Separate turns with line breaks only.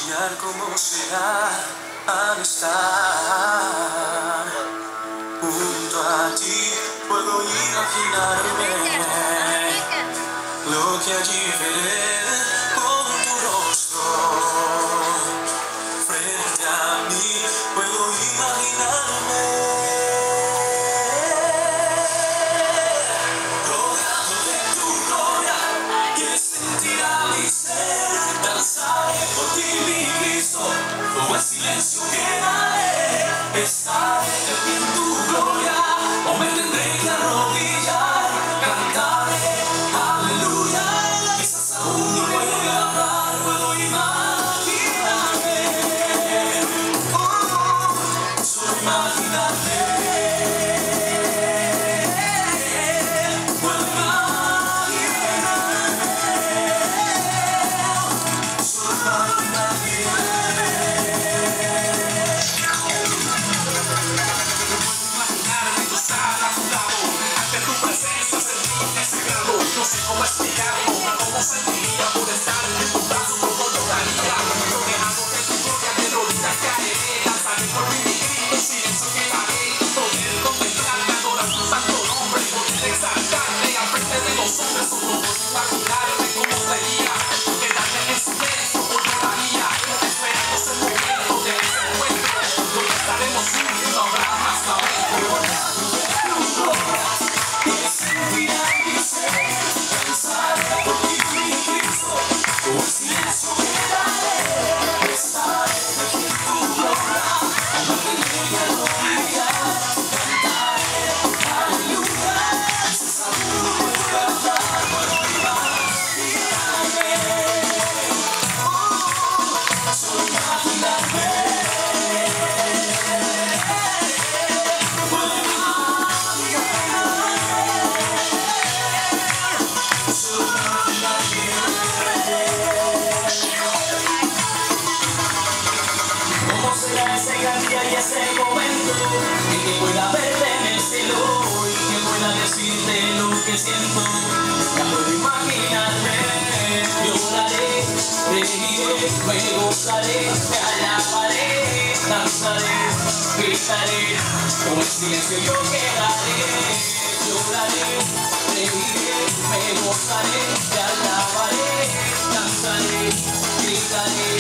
Imaginar cómo será al estar junto a ti. Puedo imaginarme lo que allí veré con tu rostro frente a mí. Puedo imaginarme rodeado de tu gloria y sentirá mi ser. Danzaré por ti, mi Cristo, como el silencio quedaré. Estaré en tu gloria, o me tendré que arrodillar. Cantaré, aleluya, quizás aún no puedo hablar, puedo imaginarme. Solo imaginarme. Puedo imaginarme. Solo imaginarme.
No sé cómo explicarlo, cómo sentiría por estar en tu brazo, todo lo daría. Rodeado de tu gloria, de rodillas caeré, danzaré por mi Cristo, en silencio quedaré. Poder contemplarte, adorar tu santo nombre, poder exaltarte al frente de los hombres, solo por imaginarme cómo sería. Quedarme en silencio, por lloraría, esperando ese momento de ese encuentro, donde estaremos juntos, no habrá más lamento.
¿Cómo será ese gran día y ese momento en que pueda verte en el cielo y que pueda decirte lo que siento? Ya puedo imaginarme. Lloraré, reiré, me gozaré, me alabaré, danzaré, gritaré, como el silencio yo quedaré. Lloraré, reiré, me gozaré, me alabaré, danzaré, gritaré.